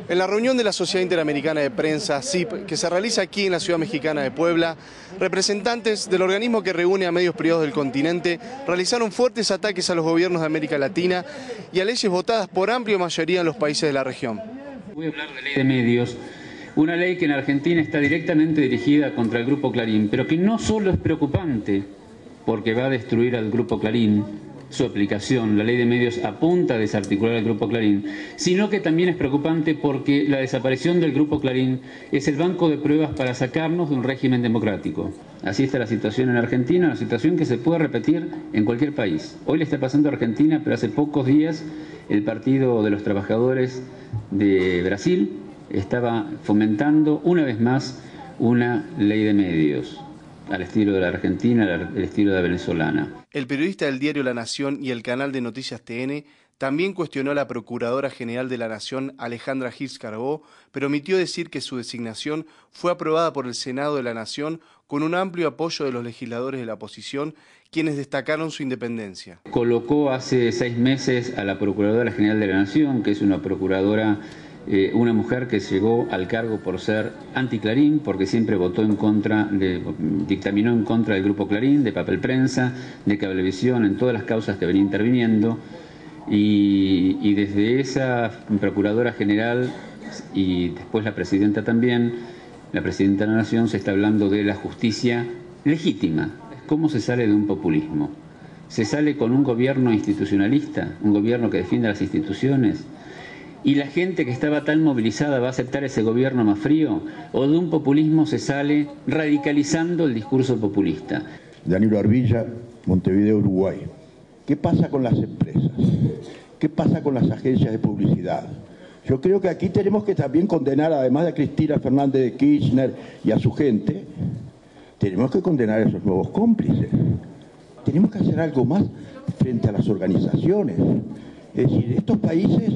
En la reunión de la Sociedad Interamericana de Prensa, SIP, que se realiza aquí en la ciudad mexicana de Puebla, representantes del organismo que reúne a medios privados del continente realizaron fuertes ataques a los gobiernos de América Latina y a leyes votadas por amplia mayoría en los países de la región. Voy a hablar de ley de medios, una ley que en Argentina está directamente dirigida contra el Grupo Clarín, pero que no solo es preocupante porque va a destruir al Grupo Clarín, su aplicación, la ley de medios apunta a desarticular al Grupo Clarín, sino que también es preocupante porque la desaparición del Grupo Clarín es el banco de pruebas para sacarnos de un régimen democrático. Así está la situación en Argentina, una situación que se puede repetir en cualquier país. Hoy le está pasando a Argentina, pero hace pocos días el Partido de los Trabajadores de Brasil estaba fomentando una vez más una ley de medios, al estilo de la Argentina, al estilo de la venezolana. El periodista del diario La Nación y el canal de noticias TN también cuestionó a la Procuradora General de la Nación, Alejandra Gils Carbó, pero omitió decir que su designación fue aprobada por el Senado de la Nación con un amplio apoyo de los legisladores de la oposición, quienes destacaron su independencia. Colocó hace 6 meses a la Procuradora General de la Nación, que es una procuradora, una mujer que llegó al cargo por ser anti-Clarín, porque siempre votó en contra, dictaminó en contra del Grupo Clarín, de Papel Prensa, de Cablevisión, en todas las causas que venía interviniendo. Y desde esa Procuradora General y después la Presidenta también, la Presidenta de la Nación, se está hablando de la justicia legítima. ¿Cómo se sale de un populismo? ¿Se sale con un gobierno institucionalista, un gobierno que defiende las instituciones? ¿Y la gente que estaba tan movilizada va a aceptar ese gobierno más frío? ¿O de un populismo se sale radicalizando el discurso populista? Danilo Arbilla, Montevideo, Uruguay. ¿Qué pasa con las empresas? ¿Qué pasa con las agencias de publicidad? Yo creo que aquí tenemos que también condenar, además de a Cristina Fernández de Kirchner y a su gente, tenemos que condenar a esos nuevos cómplices. Tenemos que hacer algo más frente a las organizaciones. Es decir, estos países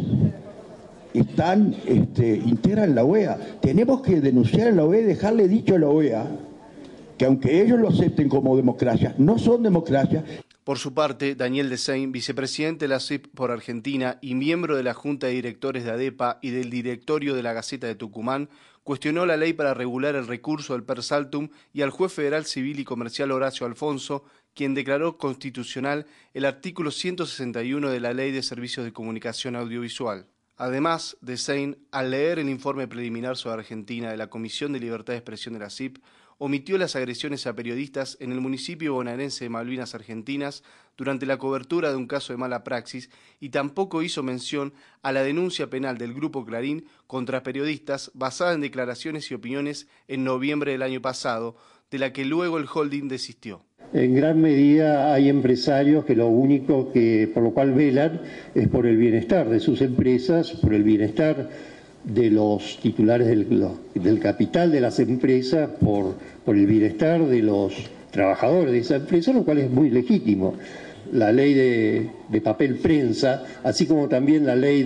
integran la OEA. Tenemos que denunciar a la OEA y dejarle dicho a la OEA que aunque ellos lo acepten como democracia, no son democracia. Por su parte, Daniel Desein, vicepresidente de la SIP por Argentina y miembro de la Junta de Directores de ADEPA y del directorio de la Gaceta de Tucumán, cuestionó la ley para regular el recurso del per saltum y al juez federal civil y comercial Horacio Alfonso, quien declaró constitucional el artículo 161 de la Ley de Servicios de Comunicación Audiovisual. Además, Desein, al leer el informe preliminar sobre Argentina de la Comisión de Libertad de Expresión de la SIP, omitió las agresiones a periodistas en el municipio bonaerense de Malvinas Argentinas durante la cobertura de un caso de mala praxis y tampoco hizo mención a la denuncia penal del Grupo Clarín contra periodistas basada en declaraciones y opiniones en noviembre del año pasado, de la que luego el holding desistió. En gran medida hay empresarios que lo único por lo cual velan es por el bienestar de sus empresas, por el bienestar de los titulares del capital de las empresas, por el bienestar de los trabajadores de esa empresa, lo cual es muy legítimo. La ley de papel prensa, así como también la ley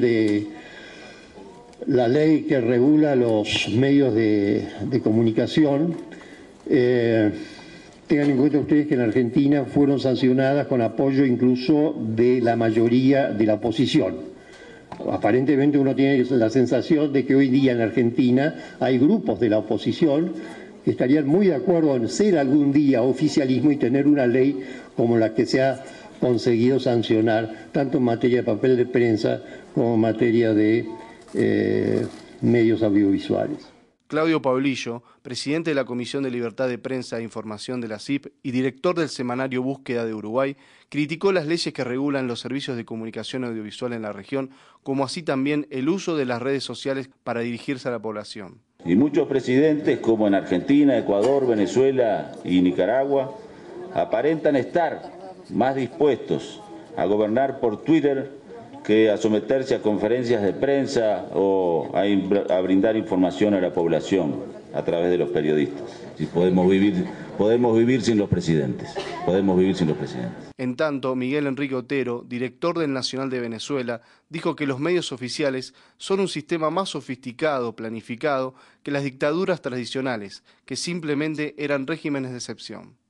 que regula los medios de comunicación, tengan en cuenta ustedes que en Argentina fueron sancionadas con apoyo incluso de la mayoría de la oposición. Aparentemente uno tiene la sensación de que hoy día en Argentina hay grupos de la oposición que estarían muy de acuerdo en ser algún día oficialismo y tener una ley como la que se ha conseguido sancionar, tanto en materia de papel de prensa como en materia de medios audiovisuales. Claudio Paulillo, presidente de la Comisión de Libertad de Prensa e Información de la SIP y director del semanario Búsqueda de Uruguay, criticó las leyes que regulan los servicios de comunicación audiovisual en la región, como así también el uso de las redes sociales para dirigirse a la población. Y muchos presidentes, como en Argentina, Ecuador, Venezuela y Nicaragua, aparentan estar más dispuestos a gobernar por Twitter que a someterse a conferencias de prensa o a brindar información a la población a través de los periodistas. Si podemos vivir sin los presidentes, podemos vivir sin los presidentes. En tanto, Miguel Enrique Otero, director del Nacional de Venezuela, dijo que los medios oficiales son un sistema más sofisticado, planificado, que las dictaduras tradicionales, que simplemente eran regímenes de excepción.